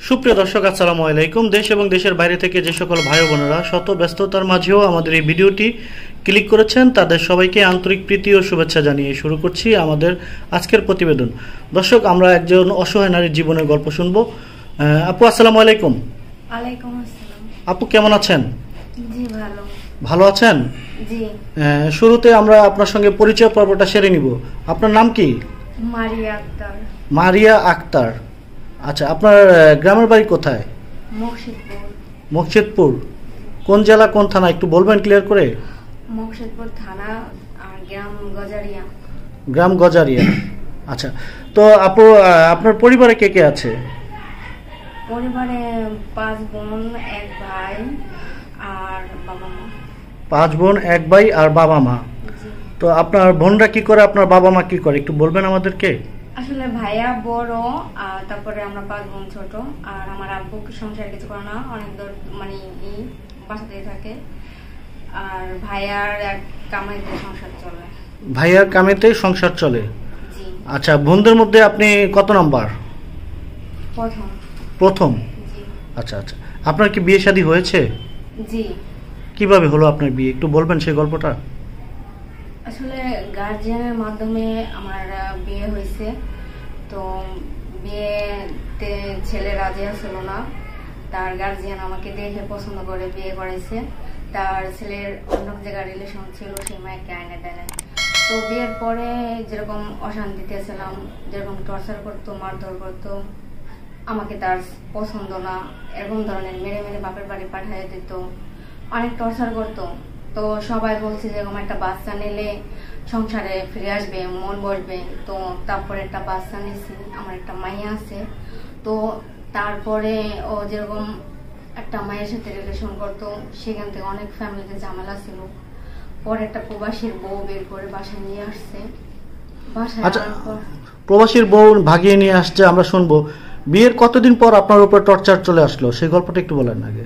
সুপ্রিয় দর্শক, আসসালামু আলাইকুম। দেশ এবং দেশের বাইরে থেকে যে সকল ভাই বোনেরা শত ব্যস্ততার মাঝেও আমাদের এই ভিডিওটি ক্লিক করেছেন, তাদের সবাইকে আন্তরিক প্রীতি ও শুভেচ্ছা জানিয়ে শুরু করছি আমাদের আজকের প্রতিবেদন। দর্শক, আমরা একজন অসহায় নারীর জীবনের গল্প শুনবো। আপু, আসসালামু আলাইকুম। ওয়ালাইকুম আসসালাম। আপু, কেমন আছেন? জি ভালো। ভালো আছেন? জি। শুরুতে আমরা আপনার সঙ্গে পরিচয় পর্বটা সেরে নিব। আপনার নাম কি? মারিয়া আক্তার। মারিয়া আক্তার। আচ্ছা, আপনার গ্রামের বাড়ি কোথায়? মুর্শিদপুর। মুর্শিদপুর কোন জেলা, কোন থানা, একটু বলবেন ক্লিয়ার করে? মুর্শিদপুর থানা আর গ্রাম গজারিয়া। গ্রাম গজারিয়া। আচ্ছা, তো আপু, আপনার পরিবারে কে কে আছে? পরিবারে 5 বোন 1 ভাই আর বাবা মা। 5 বোন 1 ভাই আর বাবা মা। জি। তো আপনার বোনরা কি করে, আপনার বাবা মা কি করে, একটু বলবেন আমাদেরকে? আসলে ভাইয়া বড়, আর তারপরে আমরা 5 বোন ছোট। আর আমার আব্বু সংসার কিছু করে না, অনেক দূর মানে বাসাতেই থাকে। আর ভাইয়ার এক কামাইতে সংসার চলে। ভাইয়ার কামেতে সংসার চলে। জি। আচ্ছা, বোনদের মধ্যে আপনি কত নাম্বার? প্রথম। জি। আচ্ছা আচ্ছা, আপনার কি বিয়ে শাদী হয়েছে? জি। কিভাবে হলো আপনার বিয়ে, একটু বলবেন সেই গল্পটা? আসলে গার্জিয়ানের মাধ্যমে আমার বিয়ে হয়েছে। তো বিয়েতে ছেলে রাজি ছিল না, তার গার্জিয়ান আমাকে দেখে পছন্দ করে বিয়ে করাইছে। তার ছেলের অন্য জায়গায় রিলেশন ছিল, সেই মায়েকে আইনে দেয়। তো বিয়ের পরে যেরকম অশান্তিতে ছিলাম, যেরকম টর্চার করতো, মারধর করতো, আমাকে তার পছন্দ না এরকম ধরনের মেরে মেরে বাপের বাড়ি পাঠিয়ে দিত, অনেক টর্চার করতো। তো সবাই বলছে যে এরকম একটা বাচ্চা নিলে সংসারে ফিরে আসবে, মন বসবে। তো তারপরে একটা বাচ্চা নিয়েছি, আমার একটা মাইয়া আছে। তো তারপরে ও যেরকম একটা মায়ের সাথে রিলেশন করতো, সেখান থেকে অনেক ফ্যামিলিতে ঝামেলা ছিল। পরে একটা প্রবাসীর বউ বের করে বাসায় নিয়ে আসছে। বাসায় আনার পর প্রবাসীর বউ ভাগিয়ে নিয়ে আসছে, আমরা শুনবো। বিয়ের কতদিন পর আপনার উপর টর্চার চলে আসলো, সেই গল্পটা একটু বলেন আগে।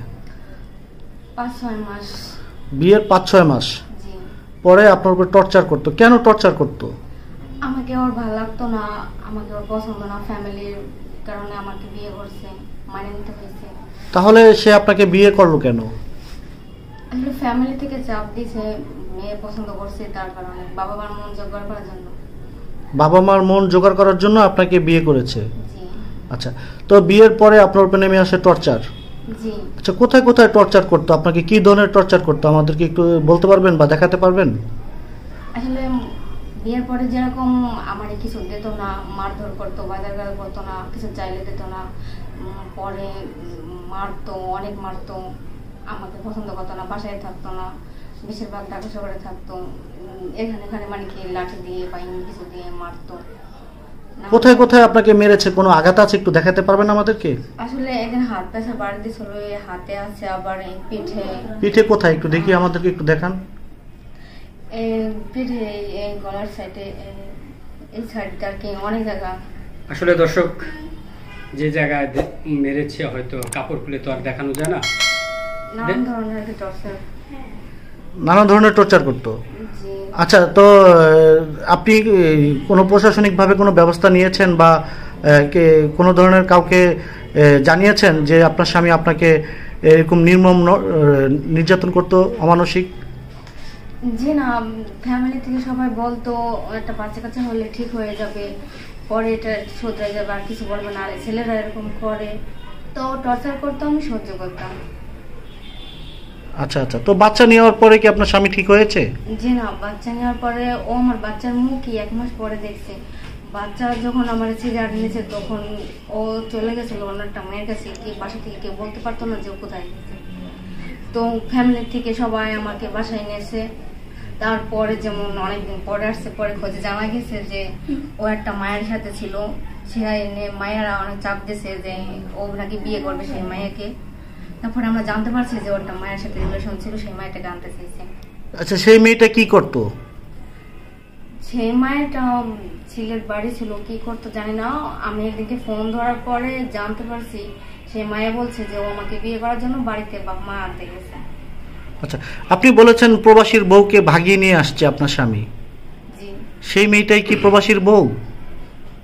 5-6 মাস। বিয়ের 5-6 মাস জি। পরে আপনার উপর টর্চার করতো। কেন টর্চার করতো? আমাকে ওর ভালো লাগতো না, আমাকে ওর পছন্দ না, ফ্যামিলির কারণে আমাকে বিয়ে করছে, মানে নিতে হয়েছে। তাহলে সে আপনাকে বিয়ে করলো কেন? আসলে ফ্যামিলি থেকে চাপ দিছে, মেয়ে পছন্দ করছে, তার কারণে বাবা মার মন জোগাড় করার জন্য। বাবা মার মন জোগাড় করার জন্য আপনাকে বিয়ে করেছে। জি। আচ্ছা, তো বিয়ের পরে আপনার উপর নেমে আসে টর্চার। জি। আচ্ছা, কোথায় কোথায় টর্চার করতো, আপনাকে কি ধরনের টর্চার করতো, আমাদেরকে একটু বলতে পারবেন বা দেখাতে পারবেন? আসলে বিয়ের পরে যেরকম আমার কিছু দিত না, মারধর করতো, বাজার করতো না, কিছু চাইলে দিত না। পরে মারতো, অনেক মারতো, আমাকে পছন্দ করতো না, বাসায় থাকতো না, বেশিরভাগ ঢাকা শহরে থাকতো। এখানে মানে কি লাঠি দিয়ে বা কিছু দিয়ে মারতো। কোথায় কোথায় আপনাকে মেরেছে, কোনো আঘাত আছে, একটু দেখাতে পারবেন আমাদেরকে? আসলে এখানে হাত পেশা বাড়ি দিছিল, হাতে আছে, আবার এই পিঠে। পিঠে কোথায়, একটু দেখি, আমাদেরকে একটু দেখান। পিঠে, এই গলার সাইডে, এই সাইডটা আর কি, অনেক জায়গা। আসলে দর্শক, যে জায়গায় মেরেছে হয়তো কাপড় খুলে তো আর দেখানো যায় না। নানান ধরনের আর কি টর্চার। নানা ধরনের টর্চার করতো। জি। আচ্ছা, তো আপনি কোনো প্রশাসনিকভাবে কোনো ব্যবস্থা নিয়েছেন বা কোনো ধরনের কাউকে জানিয়েছেন যে আপনার স্বামী আপনাকে এরকম নির্মম নির্যাতন করতো, অমানসিক? জি না, ফ্যামিলি থেকে সবাই বলতো একটা বাচ্চা কাচ্চা হলে ঠিক হয়ে যাবে, পরে এটা শুধরে যাবে, আর কিছু বলবে না, আর ছেলেরা এরকম করে। তো টর্চার করতো, আমি সহ্য করতাম। আচ্ছা আচ্ছা, তো বাচ্চা নেওয়ার পরে কি আপনার স্বামী ঠিক হয়েছে? জি না, বাচ্চা নেওয়ার পরে ও আমার বাচ্চার মুখই 1 মাস পরে দেখছে। বাচ্চা যখন আমার সিজার নিয়েছে, তখন ও চলে গেছিল অন্য একটা মেয়ের কাছে, কি বাসা থেকে কেউ বলতে পারতো না যে ও কোথায় গেছে। তো ফ্যামিলি থেকে সবাই আমাকে বাসায় নিয়েছে। তারপরে যেমন অনেকদিন পরে আসছে, পরে খোঁজে জানা গেছে যে ও একটা মায়ের সাথে ছিল। সেখানে মায়েরা অনেক চাপ দিয়েছে যে ও নাকি বিয়ে করবে সেই মায়েকে। তারপরে আমরা জানতে পারছি যে ওটা মায়ের সাথে রিলেশন ছিল, সেই মায়েটাকে আনতে চাইছে। আচ্ছা, সেই মেয়েটা কি করতো? সেই মায়েরটা ছেলের বাড়ি ছিল, কি করতো জানি না। আমি একদিকে ফোন ধরার পরে জানতে পারছি, সেই মায়ে বলছে যে ও আমাকে বিয়ে করার জন্য বাড়িতে বাপ মা আনতে গেছে। আচ্ছা, আপনি বলেছেন প্রবাসীর বউকে ভাগিয়ে নিয়ে আসছে আপনার স্বামী। জি। সেই মেয়েটাই কি প্রবাসীর বউ?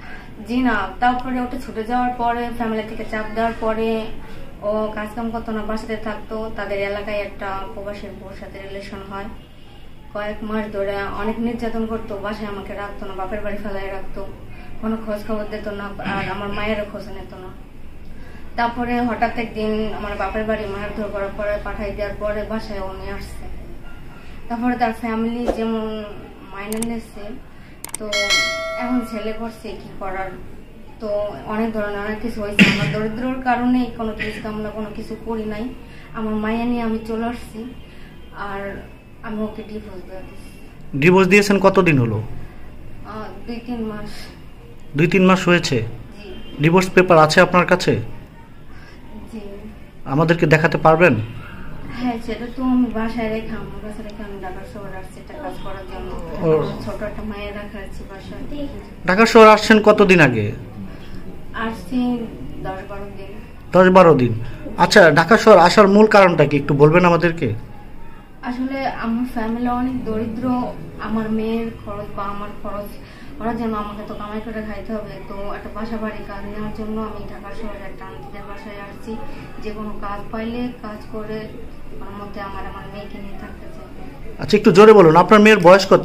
জি না, তারপরে ওটা ছুটে যাওয়ার পরে ফ্যামিলি থেকে চাপ দেওয়ার পরে ও কাজকাম করতো না, বাসাতে থাকতো। তাদের এলাকায় একটা প্রবাসীর বউর সাথে রিলেশন হয়, কয়েক মাস ধরে অনেক নির্যাতন করতো, বাসায় আমাকে রাখতো না, বাপের বাড়ি ফেলাই রাখতো, কোনো খোঁজ খবর দিত না, আর আমার মায়েরও খোঁজ নিত না। তারপরে হঠাৎ একদিন আমার বাপের বাড়ি মারধর করার পরে পাঠাই দেওয়ার পরে বাসায় ও নিয়ে আসছে। তারপরে তার ফ্যামিলি যেমন মাইনে নিচ্ছে, তো এখন ছেলে করছে কি করার, তো অনেক ধরনের অনেক কিছু হয়েছে। আমার দরিদ্রর কারণে কোনো কিছু আমরা কোনো কিছু করি নাই, আমার মায়া নিয়ে আমি চলে আসছি, আর আমি ওকে ডিভোর্স দিয়ে দিচ্ছি। ডিভোর্স দিয়েছেন কতদিন হলো? 2-3 মাস। 2-3 মাস হয়েছে। জি ডিভোর্স পেপার আছে আপনার কাছে? জি। আমাদেরকে দেখাতে পারবেন? হ্যাঁ, সেটা তো আমি বাসায় রেখে আমার কাছে রেখে আমি ঢাকা শহরে আসছি একটা কাজ করার জন্য। ছোট একটা মায়ের রাখা আছে বাসায়। ঢাকা শহর আসছেন কতদিন আগে? আসছি 10-12 দিন। 10-12 দিন। আচ্ছা, ঢাকা শহর আসার মূল কারণটা কি একটু বলবেন আমাদেরকে? আসলে আমার ফ্যামিলি অনেক দরিদ্র, আমার মেয়ের খরচ বা আমার খরচ করার জন্য আমাকে তো কামাই করে খাইতে হবে, তো একটা বাসা বাড়ি কাজ নেওয়ার জন্য আমি ঢাকা শহরে একটা আন্টিদের বাসায় আসছি। যে কোনো কাজ পাইলে কাজ করে আমার মধ্যে আমার মেয়েকে নিয়ে থাকতে চাই। আচ্ছা, একটু জোরে বলুন, আপনার মেয়ের বয়স কত?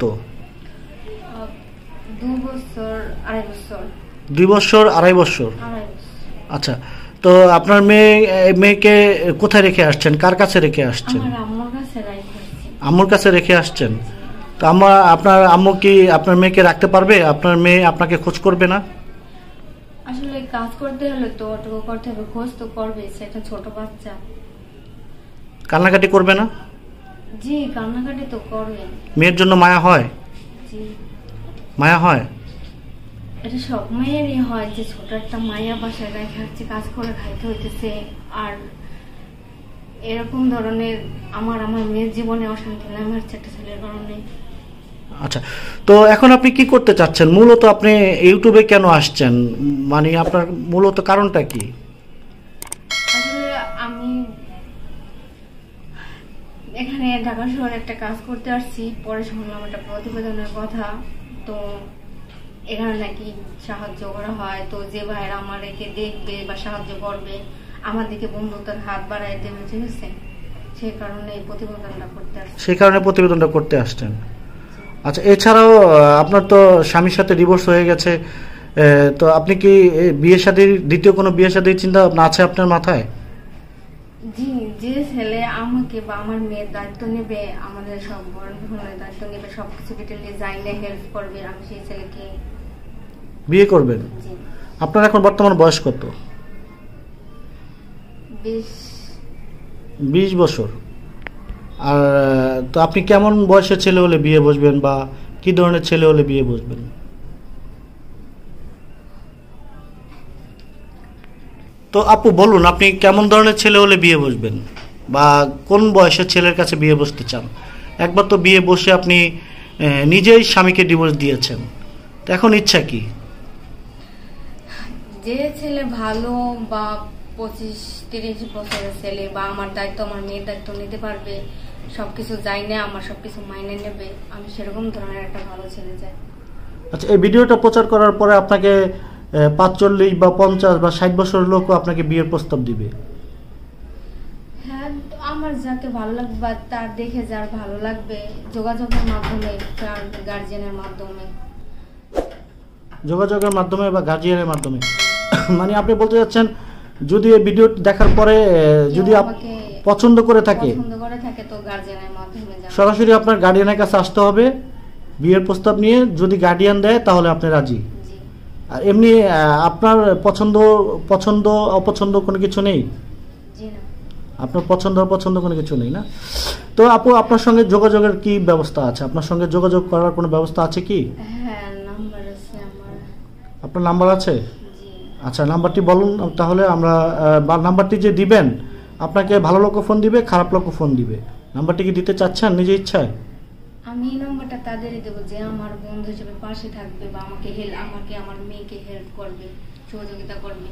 2 বছর 2.5 বছর। 2 বছর 2.5 বছর। 2.5 বছর। আচ্ছা, তো আপনার মেয়েকে কোথায় রেখে আসছেন, কার কাছে রেখে আসছেন? আমার আম্মুর কাছে রাখছি। আম্মুর কাছে রেখে আসছেন। তো আপনার আম্মু কি আপনার মেয়েকে রাখতে পারবে? আপনার মেয়ে আপনাকে খোঁজ করবে না? আসলে কাজ করতে হলে তো ওটুকু করতে হবে, খোঁজ তো করবে, সেটা ছোট বাচ্চা। কান্নাকাটি করবে না? জি, কান্নাকাটি তো করবে। মেয়ের জন্য মায়া হয়? জি, মায়া হয়? এটা সব মেয়েরই হয় যে ছোট একটা মায়া বাসায় রেখে আসছে, কাজ করে খাইতে হইতেছে। আর এরকম ধরনের আমার মেয়ের জীবনে অশান্তি নামে হচ্ছে একটা ছেলের কারণে। আচ্ছা, তো এখন আপনি কি করতে চাচ্ছেন? মূলত আপনি ইউটিউবে কেন আসছেন, মানে আপনার মূলত কারণটা কি? আসলে আমি এখানে ঢাকা শহরে একটা কাজ করতে আসছি, পরে শুনলাম একটা প্রতিবেদনের কথা, তো এখানে নাকি সাহায্য করা হয়, তো যে ভাইরা আমার একে দেখবে বা সাহায্য করবে আমার দিকে বন্ধুত্বের হাত বাড়ায় দেবে, ঠিক আছে, সেই কারণে এই প্রতিবেদনটা করতে আসছি। সেই কারণে প্রতিবেদনটা করতে আসছেন। আচ্ছা, এছাড়াও আপনার তো স্বামীর সাথে ডিভোর্স হয়ে গেছে, তো আপনি কি বিয়ে শাদীর দ্বিতীয় কোনো বিয়ে শাদীর চিন্তা ভাবনা আছে আপনার মাথায়? জি, যে ছেলে আমাকে বা আমার মেয়ের দায়িত্ব নেবে, আমাদের সব ভরণপোষণের দায়িত্ব নেবে, সবকিছু ডিটেইলে জানলে হেল্প করবে, আমি সেই ছেলেকে বিয়ে করবেন। জি। আপনার এখন বর্তমান বয়স কত? 20 বছর। আর তো আপনি কেমন বয়সের ছেলে হলে বিয়ে বসবেন, বা কি ধরনের ছেলে হলে বিয়ে বসবেন? তো আপু বলুন, আপনি কেমন ধরনের ছেলে হলে বিয়ে বসবেন, বা কোন বয়সের ছেলের কাছে বিয়ে বসতে চান? একবার তো বিয়ে বসে আপনি নিজেই স্বামীকে ডিভোর্স দিয়েছেন, তো এখন ইচ্ছা কি? যে ছেলে ভালো বা 25-30 বছরের ছেলে বা আমার দায়িত্ব, আমার মেয়ের দায়িত্ব নিতে পারবে, সবকিছু জানে, আমার সবকিছু মাইনে নেবে, আমি সেরকম ধরনের একটা ভালো ছেলে চাই। আচ্ছা, এই ভিডিওটা প্রচার করার পরে আপনাকে 45 বা 50 বা 60 বছরের লোকও আপনাকে বিয়ের প্রস্তাব দিবে। হ্যাঁ, আমার যাকে ভালো লাগবে বা তার দেখে যার ভালো লাগবে, যোগাযোগের মাধ্যমে, তার গার্জিয়ানের মাধ্যমে। যোগাযোগের মাধ্যমে বা গার্জিয়ানের মাধ্যমে মানে আপনি বলতে যাচ্ছেন, যদি এই ভিডিও দেখার পরে যদি পছন্দ করে থাকে তো গার্জিয়ানের মাধ্যমে সরাসরি আপনার গার্ডিয়ানের কাছে আসতে হবে বিয়ের প্রস্তাব নিয়ে। যদি গার্ডিয়ান দেয় তাহলে আপনি রাজি? আর এমনি আপনার পছন্দ অপছন্দ কোনো কিছু নেই? জি না। আপনার পছন্দ অপছন্দ কোনো কিছু নেই না? তো আপু, আপনার সঙ্গে যোগাযোগের কি ব্যবস্থা আছে? আপনার সঙ্গে যোগাযোগ করার কোনো ব্যবস্থা আছে কি? হ্যাঁ, নাম্বার আছে আমার। আপনার নাম্বার আছে? জি। আচ্ছা, নাম্বারটি বলুন তাহলে। আমরা নাম্বারটি যে দিবেন, আপনাকে ভালো লোকও ফোন দিবে, খারাপ লোকও ফোন দিবে। নাম্বারটি কি দিতে চাচ্ছেন নিজে ইচ্ছায়? আমি এই নাম্বারটা তাদেরই দেবো যে আমার বন্ধু হিসেবে পাশে থাকবে বা আমাকে আমার মেয়েকে হেল্প করবে, সহযোগিতা করবে।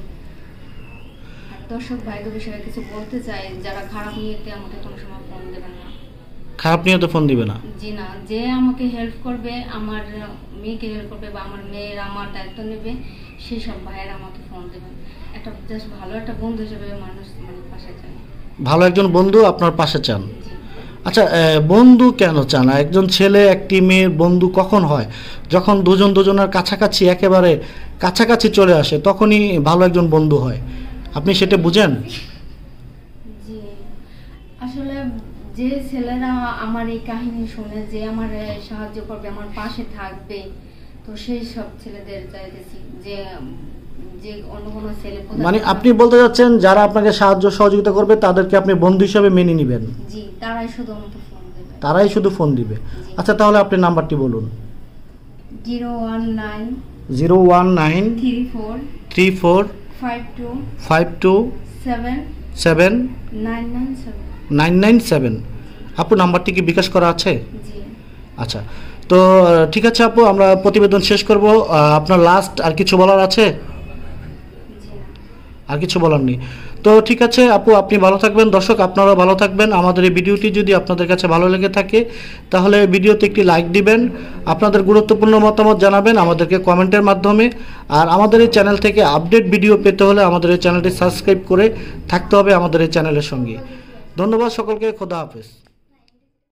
আর দর্শক ভাইদের বিষয়ে কিছু বলতে চাই, যারা খারাপ নিয়েতে আমাকে কোনো সময় ফোন দেবেন না। খারাপ নিয়তে ফোন দিবে না। জি না, যে আমাকে হেল্প করবে, আমার মেয়েকে হেল্প করবে বা আমার মেয়ের আমার দায়িত্ব নেবে, সেই সব ভাইয়েরা আমাকে ফোন দেবে। একটা জাস্ট ভালো একটা বন্ধু হিসেবে মানুষ মানে পাশে চায়। ভালো একজন বন্ধু আপনার পাশে চান। জি। আচ্ছা, বন্ধু কেন চান? একজন ছেলে একটি মেয়ের বন্ধু কখন হয়? যখন দুজন দুজনের কাছাকাছি, একেবারে কাছাকাছি চলে আসে, তখনই ভালো একজন বন্ধু হয়। আপনি সেটা বুঝেন? জি, আসলে যে ছেলেরা আমার এই কাহিনী শুনে, যে আমার সাহায্য করবে, আমার পাশে থাকবে, তো সেই সব ছেলেদের চাইতেছি। যে যে অন্য কোনো ছেলে মানে আপনি বলতে যাচ্ছেন যারা আপনাকে সাহায্য সহযোগিতা করবে তাদেরকে আপনি বন্ধু হিসেবে মেনে নেবেন? জি, তারাই শুধু আমাকে ফোন দেবে। তারাই শুধু ফোন দিবে। আচ্ছা, তাহলে আপনি নাম্বারটি বলুন। 019 019 34 34 52 52 7 7 997। 997। আপু, নাম্বারটি কি বিকাশ করা আছে? জি। আচ্ছা, তো ঠিক আছে আপু, আমরা প্রতিবেদন শেষ করব। আপনার লাস্ট আর কিছু বলার আছে? জি না। আর কিছু বলার নেই। তো ঠিক আছে আপু, আপনি ভালো থাকবেন। দর্শক, আপনারাও ভালো থাকবেন। আমাদের এই ভিডিওটি যদি আপনাদের কাছে ভালো লেগে থাকে তাহলে ভিডিওতে একটি লাইক দিবেন, আপনাদের গুরুত্বপূর্ণ মতামত জানাবেন আমাদেরকে কমেন্টের মাধ্যমে। আর আমাদের এই চ্যানেল থেকে আপডেট ভিডিও পেতে হলে আমাদের এই চ্যানেলটি সাবস্ক্রাইব করে থাকতে হবে আমাদের এই চ্যানেলের সঙ্গে। ধন্যবাদ সকলকে। খোদা হাফেজ।